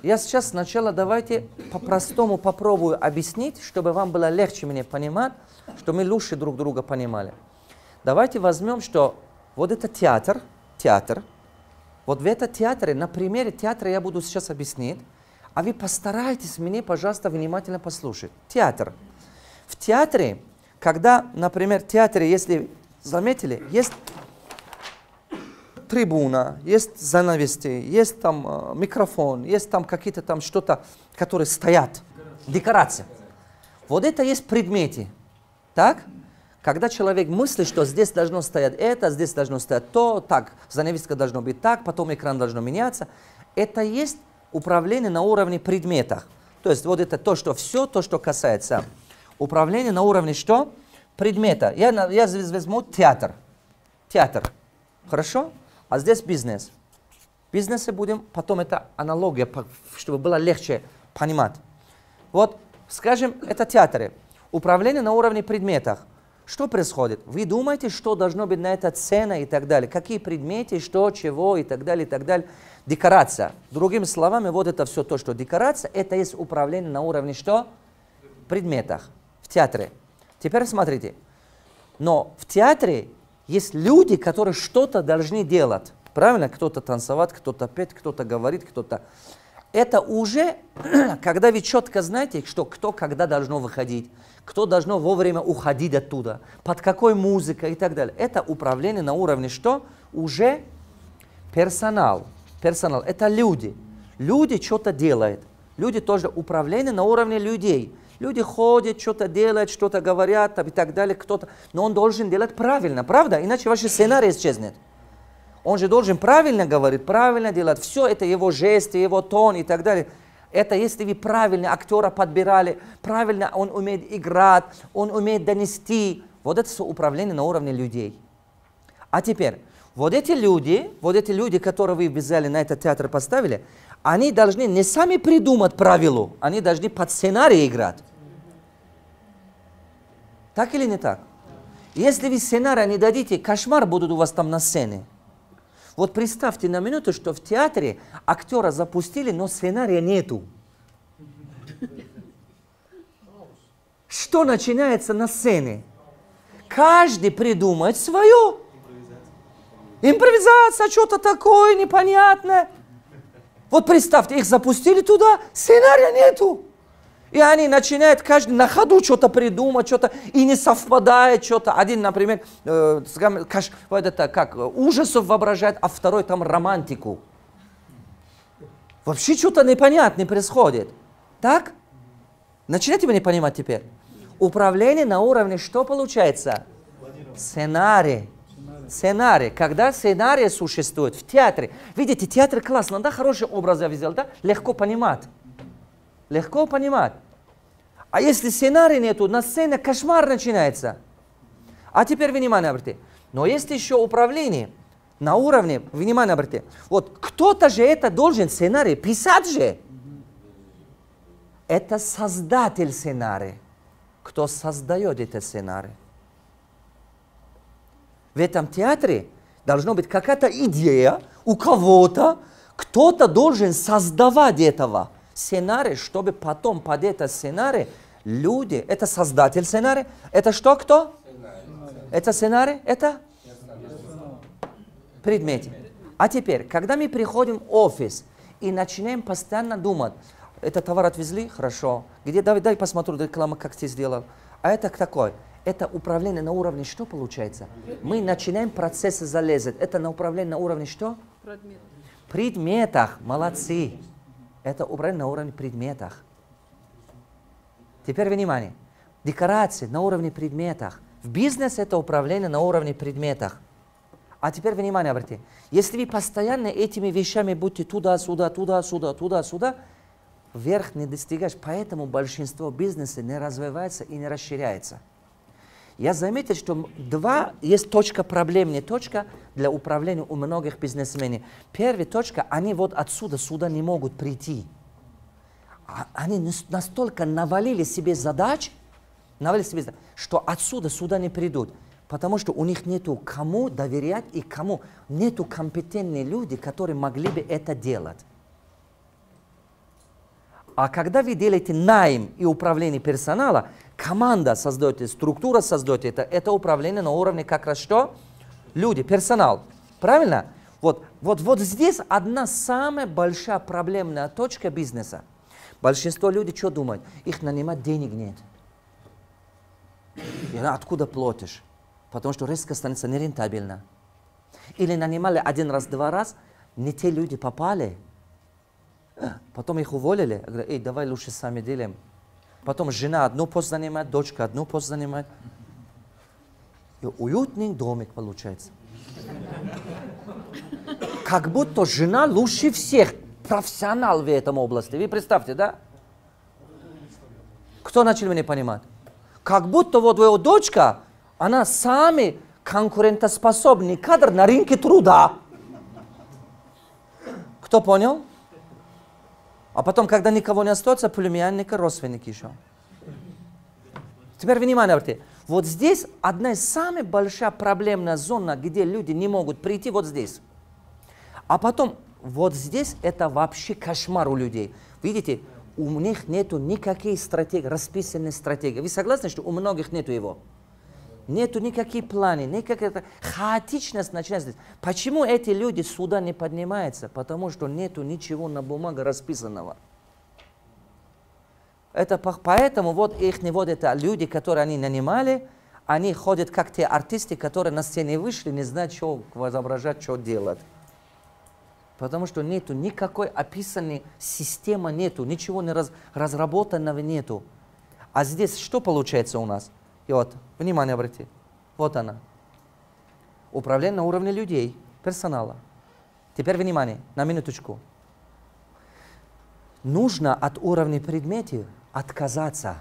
Я сейчас сначала давайте по-простому попробую объяснить, чтобы вам было легче меня понимать, чтобы мы лучше друг друга понимали. Давайте возьмем, что вот это театр. Вот в этом театре, на примере театра я буду сейчас объяснить, а вы постарайтесь меня, пожалуйста, внимательно послушать. Театр. В театре, когда, например, в театре, если заметили, есть трибуна, есть занавеси, есть там микрофон, есть там какие-то там что-то, которые стоят. Декорация. Вот это есть предметы. Так? Когда человек мыслит, что здесь должно стоять это, здесь должно стоять то, так, занавеска должно быть так, потом экран должно меняться. Это есть управление на уровне предметов. То есть вот это то, что все, то, что касается управления на уровне что? Предмета. Я возьму театр. Театр. Хорошо? А здесь бизнес. В бизнесе будем, потом это аналогия, чтобы было легче понимать. Вот, скажем, это театры. Управление на уровне предметов. Что происходит? Вы думаете, что должно быть на этой сцене и так далее. Какие предметы, что, чего и так далее, и так далее. Декорация. Другими словами, вот это все то, что декорация, это есть управление на уровне что? Предметах. В театре. Теперь смотрите. Но в театре есть люди, которые что-то должны делать. Правильно? Кто-то танцевать, кто-то петь, кто-то говорит, кто-то... Это уже, когда вы четко знаете, что кто когда должно выходить, кто должно вовремя уходить оттуда, под какой музыкой и так далее. Это управление на уровне что? Уже персонал. Персонал. Это люди. Люди что-то делают. Люди тоже управление на уровне людей. Люди ходят, что-то делают, что-то говорят и так далее. Кто-то. Но он должен делать правильно, правда? Иначе ваш сценарий исчезнет. Он же должен правильно говорить, правильно делать. Все это его жесты, его тон и так далее. Это если вы правильно актера подбирали, правильно он умеет играть, он умеет донести. Вот это все управление на уровне людей. А теперь, вот эти люди, которые вы взяли на этот театр поставили, они должны не сами придумать правила, они должны под сценарий играть. Так или не так? Если вы сценарий не дадите, кошмар будут у вас там на сцене. Вот представьте на минуту, что в театре актера запустили, но сценария нету. Что начинается на сцене? Каждый придумает свое. Импровизация, что-то такое непонятное. Вот представьте, их запустили туда, сценария нету. И они начинают каждый на ходу что-то придумать, что-то, и не совпадает что-то. Один, например, вот это, как ужасов воображает, а второй там романтику. Вообще что-то непонятное происходит. Так? Начинаете вы не понимать теперь? Управление на уровне что получается? Сценарий. Сценарий. Когда сценарий существует в театре. Видите, театр классно, да? Хороший образ я взял, да? Легко понимать. Легко понимать. А если сценария нету, на сцене кошмар начинается. А теперь внимание обратите. Но есть еще управление на уровне, внимание обратите. Вот кто-то же это должен сценарий писать же. Это создатель сценария. Кто создает этот сценарий? В этом театре должна быть какая-то идея у кого-то. Кто-то должен создавать этого сценарий, чтобы потом под этот сценарий люди, это создатель сценария, это что, кто? Это сценарий, это предмет. А теперь, когда мы приходим в офис и начинаем постоянно думать, это товар отвезли, хорошо, где, дай посмотрю рекламу, как ты сделал, а это такой. Это управление на уровне что получается? Мы начинаем процессы залезать. Это на управление на уровне что? Предметах. Молодцы. Это управление на уровне предметах. Теперь внимание. Декорации на уровне предметах. В бизнесе это управление на уровне предметах. А теперь внимание обратите. Если вы постоянно этими вещами будете туда-сюда, туда-сюда, туда-сюда, вверх не достигаешь. Поэтому большинство бизнеса не развивается и не расширяется. Я заметил, что есть точка проблемная, точка для управления у многих бизнесменов. Первая точка, они вот отсюда сюда не могут прийти. Они настолько навалили себе задач, что отсюда сюда не придут. Потому что у них нету кому доверять и кому. Нету компетентных людей, которые могли бы это делать. А когда вы делаете найм и управление персонала, команда создаете, структура создаете, это управление на уровне как раз что? Люди, персонал. Правильно? Вот здесь одна самая большая проблемная точка бизнеса. Большинство людей что думают? Их нанимать денег нет. И откуда платишь? Потому что резко становится нерентабельно. Или нанимали один раз, два раз, не те люди попали. Потом их уволили. Говорят, эй, давай лучше сами делаем. Потом жена одну пост занимает, дочка одну пост занимает. И уютный домик получается. Как будто жена лучше всех. Профессионал в этом области. Вы представьте, да? Кто начал меня понимать? Как будто вот его дочка, она самый конкурентоспособный кадр на рынке труда. Кто понял? А потом, когда никого не остается, племянника, родственники еще. Теперь внимание, обратите. Вот здесь одна из самых больших проблемных зон, где люди не могут прийти, вот здесь. А потом, вот здесь это вообще кошмар у людей. Видите, у них нету никакой стратегии, расписанной стратегии. Вы согласны, что у многих нету его? Нету никаких планов, никакая хаотичность начинается. Почему эти люди сюда не поднимаются? Потому что нету ничего на бумаге расписанного. Это поэтому вот их вот это люди, которые они нанимали, они ходят как те артисты, которые на сцене вышли, не знают, что изображать, что делать. Потому что нету никакой описанной системы, нету, ничего не разработанного нету. А здесь что получается у нас? И вот, внимание обратите, вот она. Управление на уровне людей, персонала. Теперь внимание, на минуточку. Нужно от уровня предметов отказаться.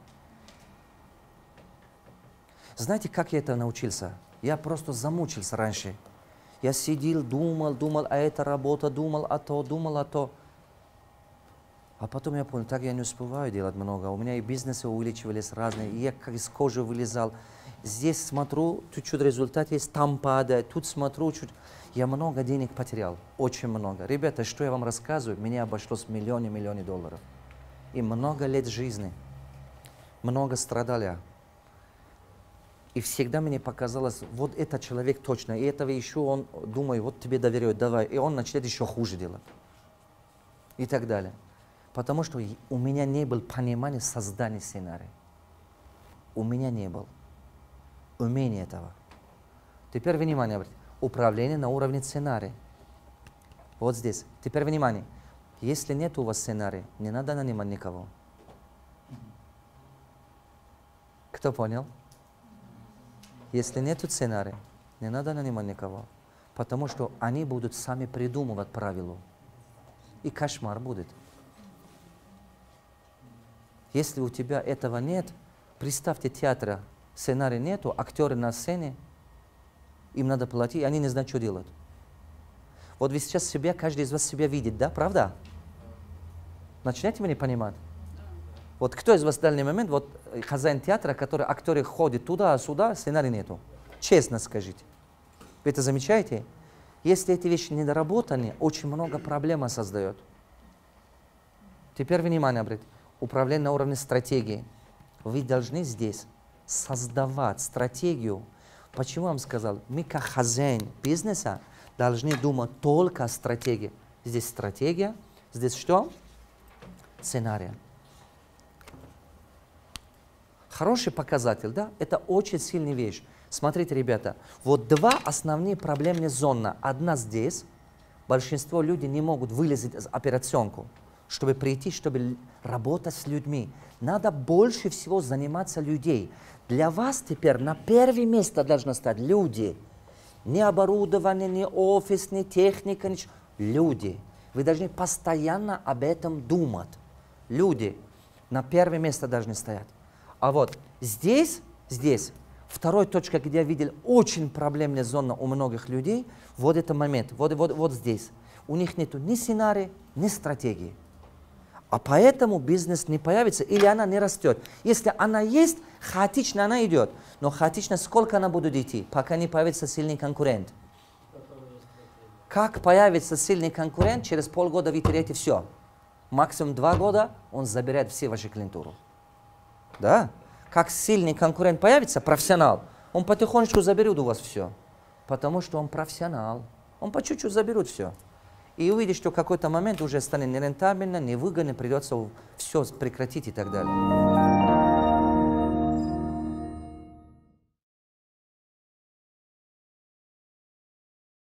Знаете, как я это научился? Я просто замучился раньше. Я сидел, думал, а эта работа, думал о то. А потом я понял, так я не успеваю делать много. У меня и бизнесы увеличивались разные, и я как из кожи вылезал. Здесь смотрю, чуть-чуть результат есть, там падает, тут смотрю, чуть. Я много денег потерял, очень много. Ребята, что я вам рассказываю, меня обошлось миллионы долларов. И много лет жизни, много страдали. И всегда мне показалось, вот этот человек точно, и этого еще он, думаю, вот тебе доверяют, давай. И он начнет еще хуже делать. И так далее. Потому что у меня не было понимания создания сценария. У меня не было умения этого. Теперь внимание, управление на уровне сценария. Вот здесь. Теперь внимание. Если нет у вас сценария, не надо нанимать никого. Кто понял? Если нет сценария, не надо нанимать никого. Потому что они будут сами придумывать правила. И кошмар будет. Если у тебя этого нет, представьте, театра, сценария нету, актеры на сцене, им надо платить, они не знают, что делать. Вот вы сейчас себя, каждый из вас себя видит, да, правда? Начинаете меня понимать? Вот кто из вас в данный момент, вот хозяин театра, который актеры ходят туда-сюда, сценария нету? Честно скажите. Вы это замечаете? Если эти вещи недоработаны, очень много проблем создает. Теперь внимание, обратите. Управление на уровне стратегии. Вы должны здесь создавать стратегию. Почему я вам сказал? Мы как хозяин бизнеса должны думать только о стратегии. Здесь стратегия, здесь что? Сценарий. Хороший показатель, да? Это очень сильная вещь. Смотрите, ребята, вот два основные проблемные зоны. Одна здесь. Большинство людей не могут вылезать из операционку, чтобы прийти, чтобы работать с людьми. Надо больше всего заниматься людей. Для вас теперь на первое место должны стать люди. Не оборудование, не офис, не техника, ничего. Люди. Вы должны постоянно об этом думать. Люди на первое место должны стоять. А вот здесь, вторая точка, где я видел очень проблемная зона у многих людей, вот этот момент, вот здесь. У них нет ни сценария, ни стратегии. А поэтому бизнес не появится или она не растет. Если она есть, хаотично она идет. Но хаотично сколько она будет идти, пока не появится сильный конкурент? Как появится сильный конкурент, через полгода вы теряете все. максимум 2 года он забирает все ваши клиентуру. Да? Как сильный конкурент появится, профессионал, он потихонечку заберет у вас все. Потому что он профессионал. Он по чуть-чуть заберет все. И увидишь, что в какой-то момент уже станет нерентабельно, невыгодно, придется все прекратить и так далее.